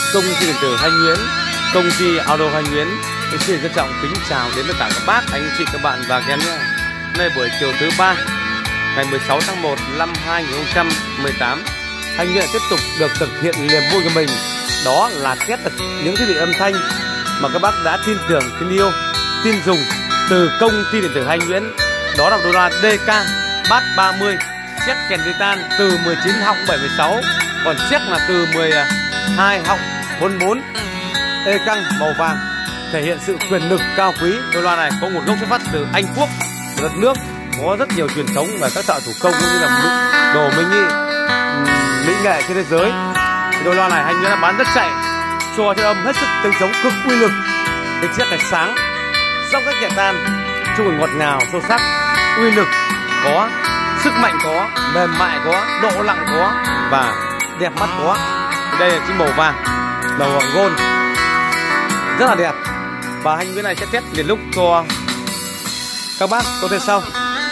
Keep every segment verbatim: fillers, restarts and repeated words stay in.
công ty điện tử Thanh Nguyễn, công ty Auto Thanh Nguyễn xin trân trọng kính chào đến tất cả các bác, anh chị, các bạn và các em nhé. Hôm nay buổi chiều thứ ba, ngày mười sáu tháng một năm hai nghìn không trăm mười tám, Thanh Nguyễn tiếp tục được thực hiện niềm vui của mình, đó là test những thiết bị âm thanh mà các bác đã tin tưởng, tin yêu, tin dùng từ công ty điện tử Thanh Nguyễn. Đó là đô đê ca Bass ba mươi, chiếc kèn titan từ mười chín họng bảy mươi sáu, còn chiếc là từ mười hai họng bốn mươi bốn, ê căng màu vàng, thể hiện sự quyền lực cao quý. Đôi loa này có nguồn gốc xuất phát từ Anh Quốc, đất nước có rất nhiều truyền thống và các thợ thủ công cũng như là đồ mỹ nghệ, mỹ nghệ trên thế giới. Đôi loa này Thanh Nguyễn đã bán rất chạy, cho cho âm hết sức tiếng trống cực uy lực. Cái chiếc này sáng, dốc các nhẹ tan, chung ngọt ngào sâu sắc, uy lực có, sức mạnh có, mềm mại có, độ lặng có và đẹp mắt có. Đây là chiếc màu vàng, màu hoàng gold, rất là đẹp. Và Thanh Nguyễn này sẽ test liền lúc cho các bác có thể sau.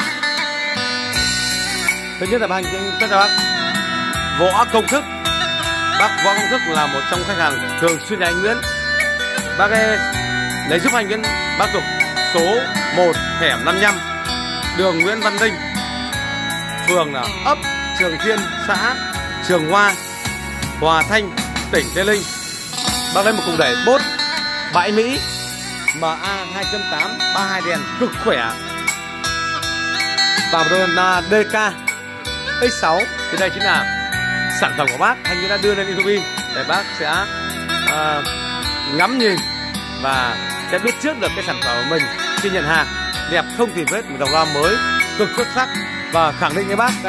Thứ nhất là hành tất cả bác Võ Công Thức. Bác Võ Công Thức là một trong khách hàng thường xuyên nhà anh Nguyễn. Bác ấy lấy giúp anh Nguyễn bác tục số một hẻm năm mươi lăm, đường Nguyễn Văn Linh, phường là ấp Trường Thiên, xã Trường Hoa, Hòa Thanh, tỉnh Tây Ninh. Bác lấy một cục đẩy bốt bãi Mỹ M A hai chấm tám ba hai đèn cực khỏe và một đôi là đê ca X sáu. Thì đây chính là sản phẩm của bác. Anh đã đưa lên YouTube để bác sẽ uh, ngắm nhìn và sẽ biết trước được cái sản phẩm của mình khi nhận hàng. Đẹp không tì vết, một dòng loa mới cực xuất sắc và khẳng định với bác uh,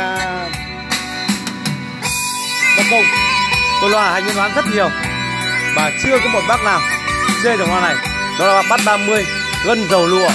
bác Công. Đôi loa anh đoán rất nhiều và chưa có một bác nào chê dòng loa này. Đó là Bass ba mươi gân dầu lụa,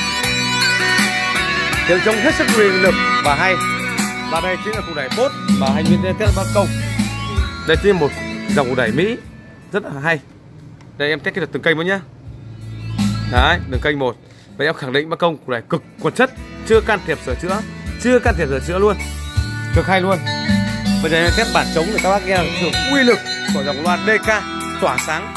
tiếng trống hết sức uy lực và hay. Và đây chính là cục đẩy bốt và hành viên test bác Công. Đây chính là một dòng cục đẩy Mỹ rất là hay. Đây em test cái từng kênh mới nhá. Đấy, từng kênh một. Vậy em khẳng định bác Công cục đẩy cực quần chất, chưa can thiệp sửa chữa, chưa can thiệp sửa chữa luôn, cực hay luôn. Bây giờ em test bản trống để các bác nghe được uy lực của dòng loa đê ca tỏa sáng.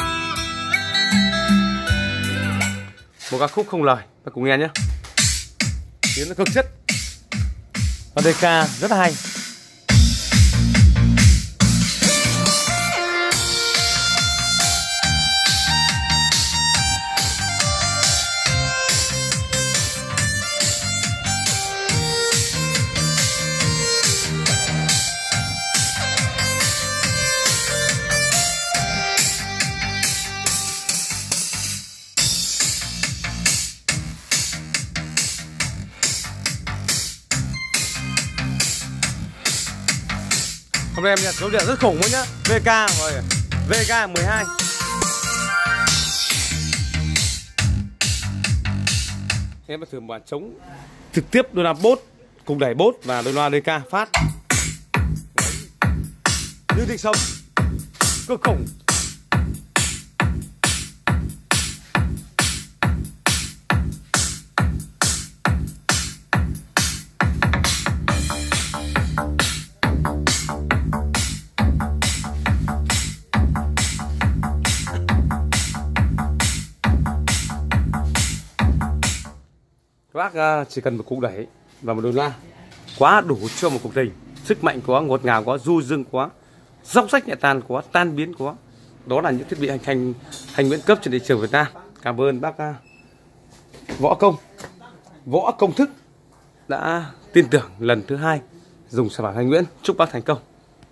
Một ca khúc không lời, các cùng nghe nhé. Tiếng nó cực chất và đê ca rất là hay. Hôm nay em nhận số điện rất khủng luôn nhá. vê ca rồi vê ca mười hai. Em thử bản trống trực tiếp đôi loa bốt, cùng đẩy bốt và đôi loa đê ca phát. Như thịt sống, cực khủng. Các bác chỉ cần một cục đẩy và một đôi loa quá đủ cho một cuộc tình. Sức mạnh có, ngọt ngào có, du dương quá, dốc rách nhẹ tan quá, tan biến quá. Đó là những thiết bị hành hành hành Nguyễn cấp trên thị trường Việt Nam. Cảm ơn bác Võ Công, Võ Công Thức đã tin tưởng lần thứ hai dùng sản phẩm Thanh Nguyễn. Chúc bác thành công.